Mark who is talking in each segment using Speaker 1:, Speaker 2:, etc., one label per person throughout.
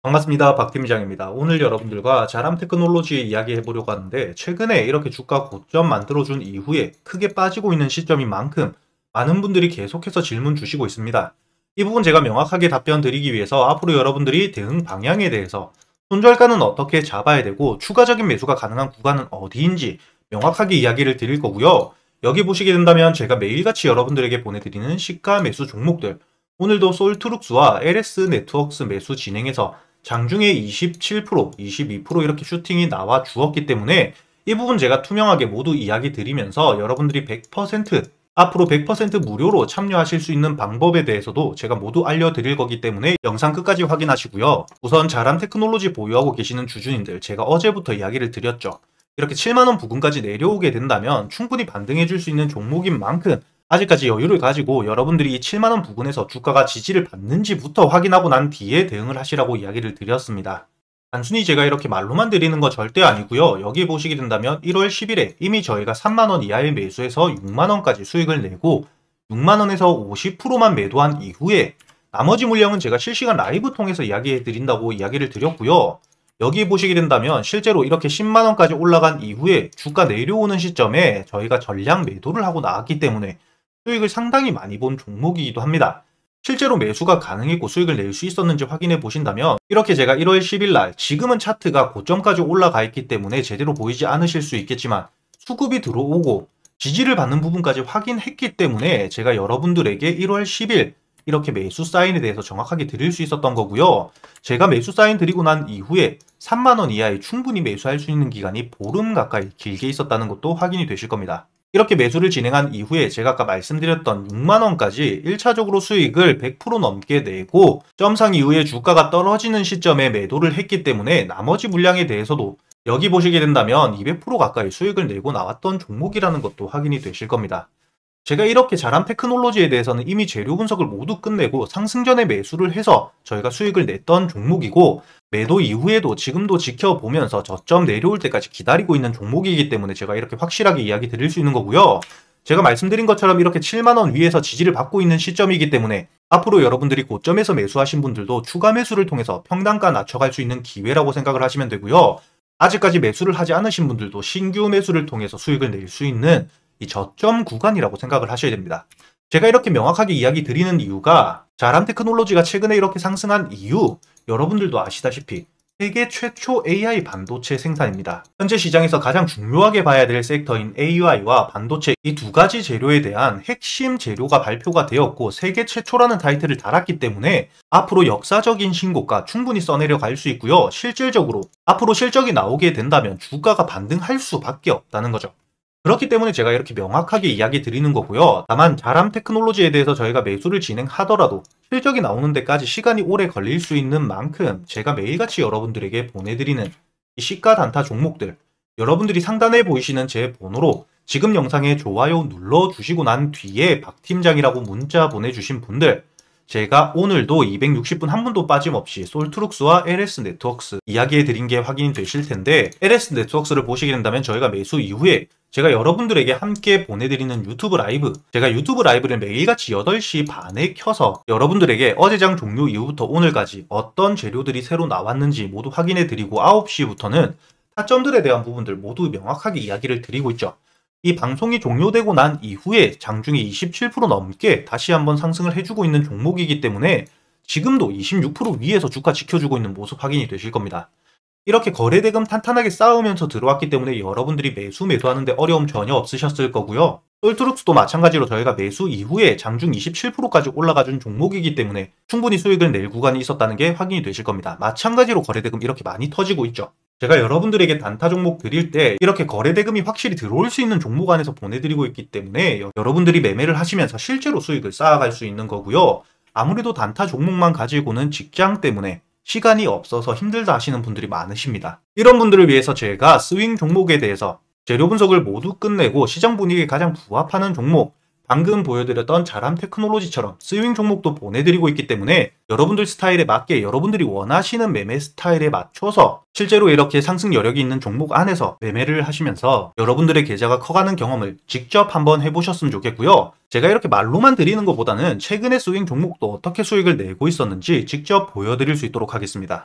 Speaker 1: 반갑습니다. 박 팀장입니다. 오늘 여러분들과 자람 테크놀로지 이야기 해보려고 하는데, 최근에 이렇게 주가 고점 만들어준 이후에 크게 빠지고 있는 시점인 만큼 많은 분들이 계속해서 질문 주시고 있습니다. 이 부분 제가 명확하게 답변 드리기 위해서 앞으로 여러분들이 대응 방향에 대해서 손절가는 어떻게 잡아야 되고 추가적인 매수가 가능한 구간은 어디인지 명확하게 이야기를 드릴 거고요. 여기 보시게 된다면 제가 매일같이 여러분들에게 보내드리는 시가 매수 종목들, 오늘도 솔트룩스와 LS 네트워크스 매수 진행해서 장중에 27%, 22% 이렇게 슈팅이 나와 주었기 때문에 이 부분 제가 투명하게 모두 이야기 드리면서 여러분들이 100% 앞으로 100% 무료로 참여하실 수 있는 방법에 대해서도 제가 모두 알려드릴 거기 때문에 영상 끝까지 확인하시고요. 우선 자람 테크놀로지 보유하고 계시는 주주님들, 제가 어제부터 이야기를 드렸죠. 이렇게 7만원 부근까지 내려오게 된다면 충분히 반등해 줄 수 있는 종목인 만큼 아직까지 여유를 가지고 여러분들이 이 7만원 부근에서 주가가 지지를 받는지부터 확인하고 난 뒤에 대응을 하시라고 이야기를 드렸습니다. 단순히 제가 이렇게 말로만 드리는 거 절대 아니고요. 여기 보시게 된다면 1월 10일에 이미 저희가 3만원 이하의 매수해서 6만원까지 수익을 내고 6만원에서 50%만 매도한 이후에 나머지 물량은 제가 실시간 라이브 통해서 이야기해 드린다고 이야기를 드렸고요. 여기 보시게 된다면 실제로 이렇게 10만원까지 올라간 이후에 주가 내려오는 시점에 저희가 전량 매도를 하고 나왔기 때문에 수익을 상당히 많이 본 종목이기도 합니다. 실제로 매수가 가능했고 수익을 낼 수 있었는지 확인해 보신다면 이렇게 제가 1월 10일 날 지금은 차트가 고점까지 올라가 있기 때문에 제대로 보이지 않으실 수 있겠지만 수급이 들어오고 지지를 받는 부분까지 확인했기 때문에 제가 여러분들에게 1월 10일 이렇게 매수 사인에 대해서 정확하게 드릴 수 있었던 거고요. 제가 매수 사인 드리고 난 이후에 3만원 이하에 충분히 매수할 수 있는 기간이 보름 가까이 길게 있었다는 것도 확인이 되실 겁니다. 이렇게 매수를 진행한 이후에 제가 아까 말씀드렸던 6만원까지 1차적으로 수익을 100% 넘게 내고 점상 이후에 주가가 떨어지는 시점에 매도를 했기 때문에 나머지 물량에 대해서도 여기 보시게 된다면 200% 가까이 수익을 내고 나왔던 종목이라는 것도 확인이 되실 겁니다. 제가 이렇게 자람 테크놀로지에 대해서는 이미 재료 분석을 모두 끝내고 상승전에 매수를 해서 저희가 수익을 냈던 종목이고, 매도 이후에도 지금도 지켜보면서 저점 내려올 때까지 기다리고 있는 종목이기 때문에 제가 이렇게 확실하게 이야기 드릴 수 있는 거고요. 제가 말씀드린 것처럼 이렇게 7만원 위에서 지지를 받고 있는 시점이기 때문에 앞으로 여러분들이 고점에서 매수하신 분들도 추가 매수를 통해서 평단가 낮춰갈 수 있는 기회라고 생각을 하시면 되고요. 아직까지 매수를 하지 않으신 분들도 신규 매수를 통해서 수익을 낼 수 있는 이 저점 구간이라고 생각을 하셔야 됩니다. 제가 이렇게 명확하게 이야기 드리는 이유가 자람 테크놀로지가 최근에 이렇게 상승한 이유, 여러분들도 아시다시피 세계 최초 AI 반도체 생산입니다. 현재 시장에서 가장 중요하게 봐야 될 섹터인 AI와 반도체 이 두 가지 재료에 대한 핵심 재료가 발표가 되었고 세계 최초라는 타이틀을 달았기 때문에 앞으로 역사적인 신고가 충분히 써내려 갈 수 있고요. 실질적으로 앞으로 실적이 나오게 된다면 주가가 반등할 수밖에 없다는 거죠. 그렇기 때문에 제가 이렇게 명확하게 이야기 드리는 거고요. 다만 자람 테크놀로지에 대해서 저희가 매수를 진행하더라도 실적이 나오는 데까지 시간이 오래 걸릴 수 있는 만큼 제가 매일같이 여러분들에게 보내드리는 이 시가 단타 종목들, 여러분들이 상단에 보이시는 제 번호로 지금 영상에 좋아요 눌러주시고 난 뒤에 박 팀장이라고 문자 보내주신 분들, 제가 오늘도 260분 한 분도 빠짐없이 솔트룩스와 LS 네트워크스 이야기해 드린 게 확인이 되실 텐데, LS 네트워크스를 보시게 된다면 저희가 매수 이후에 제가 여러분들에게 함께 보내드리는 유튜브 라이브, 제가 유튜브 라이브를 매일같이 8시 반에 켜서 여러분들에게 어제장 종료 이후부터 오늘까지 어떤 재료들이 새로 나왔는지 모두 확인해 드리고 9시부터는 타점들에 대한 부분들 모두 명확하게 이야기를 드리고 있죠. 이 방송이 종료되고 난 이후에 장중에 27% 넘게 다시 한번 상승을 해주고 있는 종목이기 때문에 지금도 26% 위에서 주가 지켜주고 있는 모습 확인이 되실 겁니다. 이렇게 거래대금 탄탄하게 쌓으면서 들어왔기 때문에 여러분들이 매수하는데 어려움 전혀 없으셨을 거고요. 솔트룩스도 마찬가지로 저희가 매수 이후에 장중 27%까지 올라가준 종목이기 때문에 충분히 수익을 낼 구간이 있었다는 게 확인이 되실 겁니다. 마찬가지로 거래대금 이렇게 많이 터지고 있죠. 제가 여러분들에게 단타 종목 드릴 때 이렇게 거래대금이 확실히 들어올 수 있는 종목 안에서 보내드리고 있기 때문에 여러분들이 매매를 하시면서 실제로 수익을 쌓아갈 수 있는 거고요. 아무래도 단타 종목만 가지고는 직장 때문에 시간이 없어서 힘들다 하시는 분들이 많으십니다. 이런 분들을 위해서 제가 스윙 종목에 대해서 재료 분석을 모두 끝내고 시장 분위기에 가장 부합하는 종목, 방금 보여드렸던 자람 테크놀로지처럼 스윙 종목도 보내드리고 있기 때문에 여러분들 스타일에 맞게 여러분들이 원하시는 매매 스타일에 맞춰서 실제로 이렇게 상승 여력이 있는 종목 안에서 매매를 하시면서 여러분들의 계좌가 커가는 경험을 직접 한번 해보셨으면 좋겠고요. 제가 이렇게 말로만 드리는 것보다는 최근의 스윙 종목도 어떻게 수익을 내고 있었는지 직접 보여드릴 수 있도록 하겠습니다.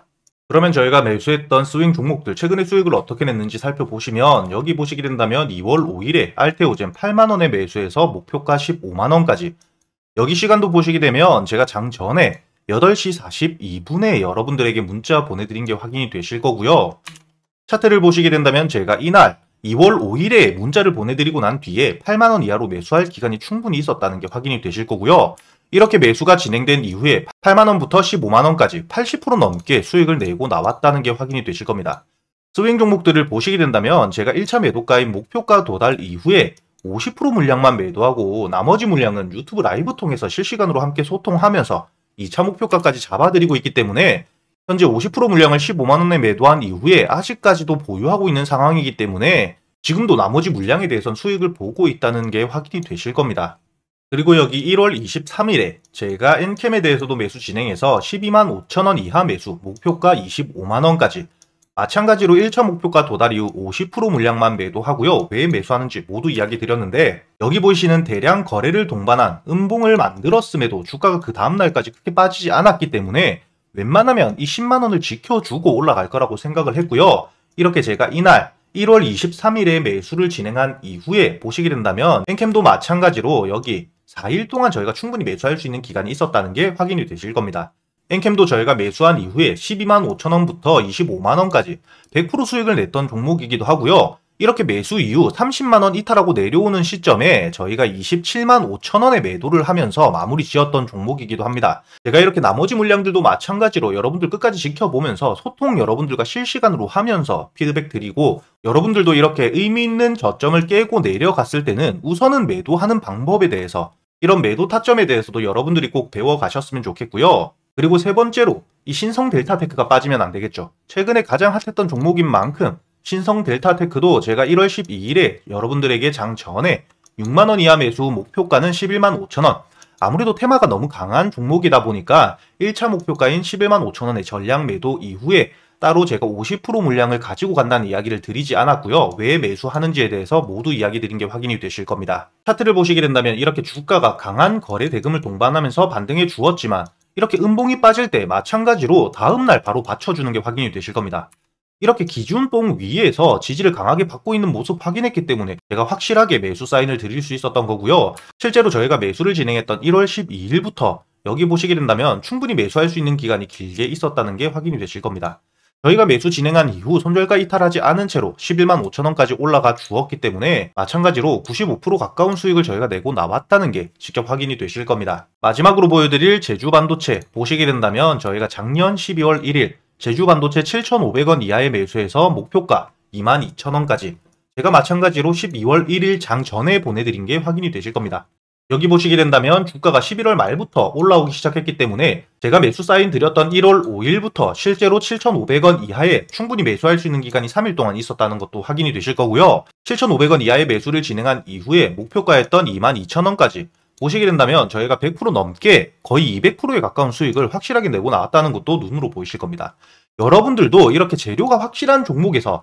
Speaker 1: 그러면 저희가 매수했던 스윙 종목들 최근에 수익을 어떻게 냈는지 살펴보시면 여기 보시게 된다면 2월 5일에 알테오젠 8만원에 매수해서 목표가 15만원까지, 여기 시간도 보시게 되면 제가 장 전에 8시 42분에 여러분들에게 문자 보내드린 게 확인이 되실 거고요. 차트를 보시게 된다면 제가 이날 2월 5일에 문자를 보내드리고 난 뒤에 8만원 이하로 매수할 기간이 충분히 있었다는 게 확인이 되실 거고요. 이렇게 매수가 진행된 이후에 8만원부터 15만원까지 80% 넘게 수익을 내고 나왔다는 게 확인이 되실 겁니다. 스윙 종목들을 보시게 된다면 제가 1차 매도가인 목표가 도달 이후에 50% 물량만 매도하고 나머지 물량은 유튜브 라이브 통해서 실시간으로 함께 소통하면서 2차 목표가까지 잡아드리고 있기 때문에 현재 50% 물량을 15만원에 매도한 이후에 아직까지도 보유하고 있는 상황이기 때문에 지금도 나머지 물량에 대해선 수익을 보고 있다는 게 확인이 되실 겁니다. 그리고 여기 1월 23일에 제가 엔캠에 대해서도 매수 진행해서 12만 5천원 이하 매수, 목표가 25만원까지, 마찬가지로 1차 목표가 도달 이후 50% 물량만 매도하고요. 왜 매수하는지 모두 이야기 드렸는데 여기 보이시는 대량 거래를 동반한 음봉을 만들었음에도 주가가 그 다음날까지 크게 빠지지 않았기 때문에 웬만하면 이 10만원을 지켜주고 올라갈 거라고 생각을 했고요. 이렇게 제가 이날 1월 23일에 매수를 진행한 이후에 보시게 된다면 엔캠도 마찬가지로 여기 4일 동안 저희가 충분히 매수할 수 있는 기간이 있었다는 게 확인이 되실 겁니다. 엔캠도 저희가 매수한 이후에 12만 5천원부터 25만원까지 100% 수익을 냈던 종목이기도 하고요. 이렇게 매수 이후 30만원 이탈하고 내려오는 시점에 저희가 27만 5천원에 매도를 하면서 마무리 지었던 종목이기도 합니다. 제가 이렇게 나머지 물량들도 마찬가지로 여러분들 끝까지 지켜보면서 소통 여러분들과 실시간으로 하면서 피드백 드리고, 여러분들도 이렇게 의미 있는 저점을 깨고 내려갔을 때는 우선은 매도하는 방법에 대해서, 이런 매도 타점에 대해서도 여러분들이 꼭 배워가셨으면 좋겠고요. 그리고 세 번째로 이 신성 델타테크가 빠지면 안 되겠죠. 최근에 가장 핫했던 종목인 만큼 신성 델타테크도 제가 1월 12일에 여러분들에게 장 전에 6만원 이하 매수, 목표가는 11만 5천원. 아무래도 테마가 너무 강한 종목이다 보니까 1차 목표가인 11만 5천원의 전량 매도 이후에 따로 제가 50% 물량을 가지고 간다는 이야기를 드리지 않았고요. 왜 매수하는지에 대해서 모두 이야기 드린 게 확인이 되실 겁니다. 차트를 보시게 된다면 이렇게 주가가 강한 거래 대금을 동반하면서 반등해 주었지만 이렇게 음봉이 빠질 때 마찬가지로 다음날 바로 받쳐주는 게 확인이 되실 겁니다. 이렇게 기준봉 위에서 지지를 강하게 받고 있는 모습 확인했기 때문에 제가 확실하게 매수 사인을 드릴 수 있었던 거고요. 실제로 저희가 매수를 진행했던 1월 12일부터 여기 보시게 된다면 충분히 매수할 수 있는 기간이 길게 있었다는 게 확인이 되실 겁니다. 저희가 매수 진행한 이후 손절가 이탈하지 않은 채로 11만 5천원까지 올라가 주었기 때문에 마찬가지로 95% 가까운 수익을 저희가 내고 나왔다는 게 직접 확인이 되실 겁니다. 마지막으로 보여드릴 제주반도체 보시게 된다면 저희가 작년 12월 1일 제주반도체 7,500원 이하의 매수해서 목표가 22,000원까지, 제가 마찬가지로 12월 1일 장 전에 보내드린 게 확인이 되실 겁니다. 여기 보시게 된다면 주가가 11월 말부터 올라오기 시작했기 때문에 제가 매수 사인 드렸던 1월 5일부터 실제로 7,500원 이하에 충분히 매수할 수 있는 기간이 3일 동안 있었다는 것도 확인이 되실 거고요. 7,500원 이하의 매수를 진행한 이후에 목표가였던 22,000원까지 보시게 된다면 저희가 100% 넘게 거의 200%에 가까운 수익을 확실하게 내고 나왔다는 것도 눈으로 보이실 겁니다. 여러분들도 이렇게 재료가 확실한 종목에서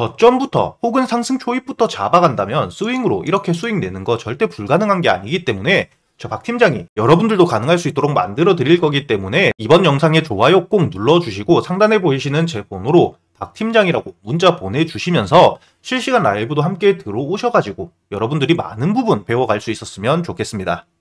Speaker 1: 저점부터 혹은 상승 초입부터 잡아간다면 스윙으로 이렇게 수익 내는 거 절대 불가능한 게 아니기 때문에 저 박 팀장이 여러분들도 가능할 수 있도록 만들어 드릴 거기 때문에 이번 영상에 좋아요 꼭 눌러주시고 상단에 보이시는 제 번호로 박 팀장이라고 문자 보내주시면서 실시간 라이브도 함께 들어오셔가지고 여러분들이 많은 부분 배워갈 수 있었으면 좋겠습니다.